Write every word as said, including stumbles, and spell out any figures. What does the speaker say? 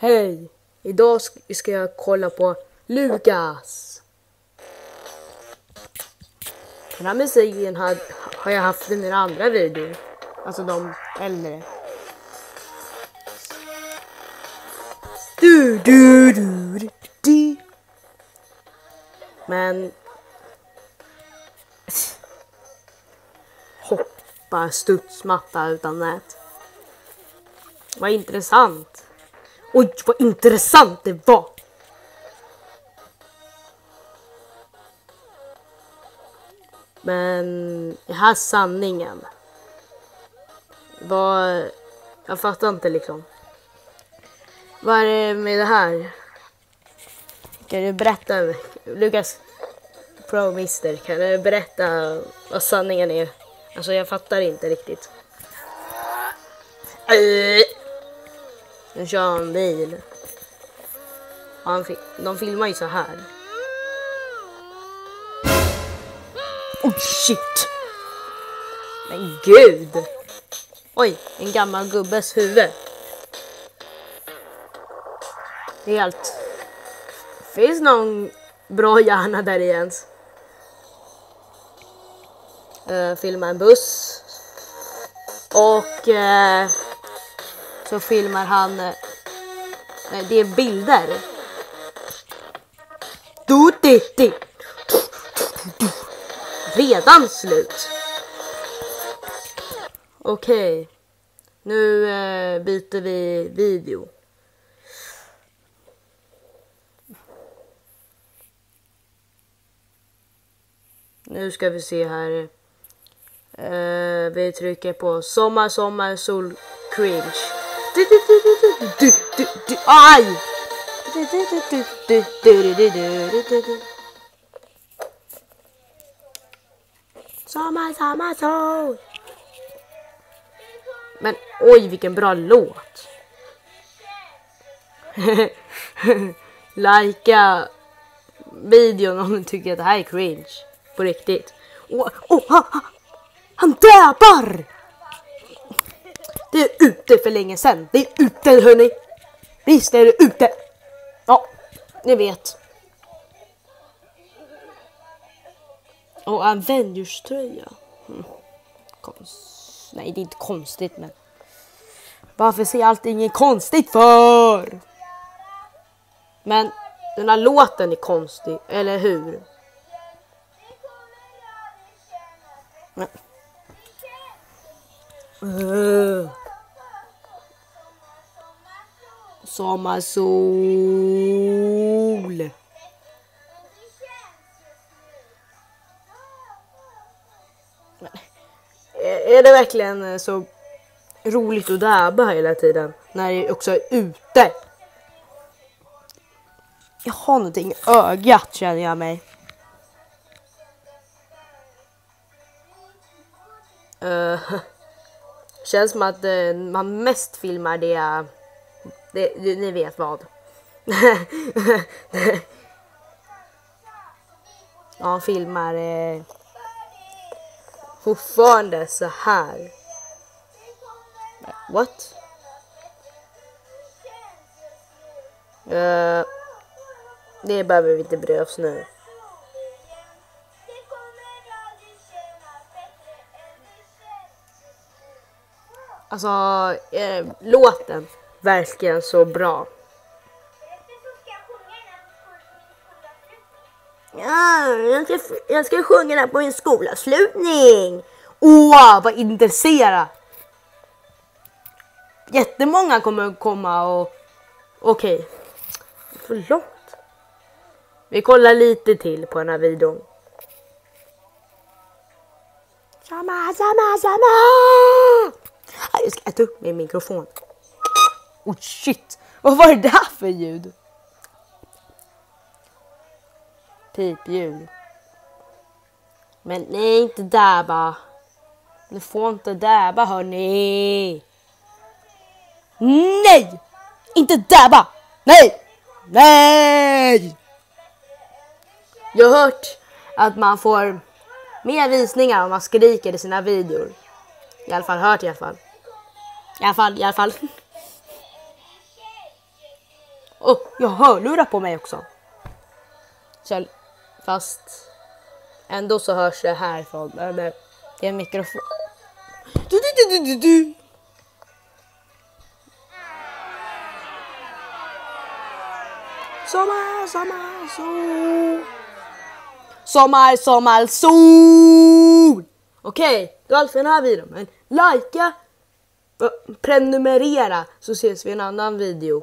Hej! Idag ska jag kolla på Lukas. Den här musiken har, har jag haft i mina andra videor. Alltså de äldre. Du, du, du, du, du. Men hoppa studsmatta utan nät. Vad intressant. Oj, vad intressant det var. Men det här sanningen. Vad, jag fattar inte liksom. Vad är det med det här? Kan du berätta, Lukas Pro Mister, kan du berätta vad sanningen är? Alltså jag fattar inte riktigt. Nu kör han bil. Han fi- de filmar ju så här. Oh shit! Men gud! Oj, en gammal gubbes huvud. Det är helt... Finns någon bra hjärna där igen? Uh, filma en buss. Och uh, så filmar han... Uh, det är bilder. Du, du, du. Redan slut. Okej. Okay. Nu uh, byter vi video. Nu ska vi se här. Uh, vi trycker på sommar, sommar, sol, cringe. Du, du, du, du, du, du, du, aj! Du, du, du, du, du, du, du, du, du. Sommar, sommar, sol. Men oj, vilken bra låt. Lajka videon om du tycker att det här är cringe. På riktigt. Oh, oh, ha, ha. Han däbar! Det är ute för länge sedan. Det är ute, hörni. Visst är det ute. Ja, ni vet. Och Avengers-tröja. Mm. Konst... Nej, det är inte konstigt, men... Varför ser allting konstigt för? Men den här låten är konstig, eller hur? Men... Uh. Sommarsol. Men, är det verkligen så roligt att dabba hela tiden när det också är ute? Jag har någonting i ögat, känner jag mig. Uh, känns som att uh, man mest filmar det, det, det ni vet vad. Ja, filmar uh, fortfarande så här. What? Uh, det behöver vi inte bry oss nu. Alltså, eh, låten verkar så bra. Ja, jag ska, jag ska sjunga där på en skolavslutning. Åh, vad intresserad. Jättemånga kommer komma och... Okej. Okay. För långt. Vi kollar lite till på den här videon. Samma, samma, samma. Jag ska äta upp min mikrofon. Oh shit. Vad var det där för ljud? Pipljud. Men nej, inte dabba. Ni får inte dabba, hörni. Nej! Inte dabba! Nej! Nej! Jag har hört att man får mer visningar om man skriker i sina videor. I alla fall hört i alla fall. I alla fall, i alla fall. Oh, jag har hörlurar på mig också. Så, fast ändå så hörs det härifrån. Det är en mikrofon. Du, du, du, du, du. Sommar, sommar, sol. Sommar, sommar, sol. Okej, okay, det var allt för den här videon. Men likea, prenumerera, så ses vi i en annan video.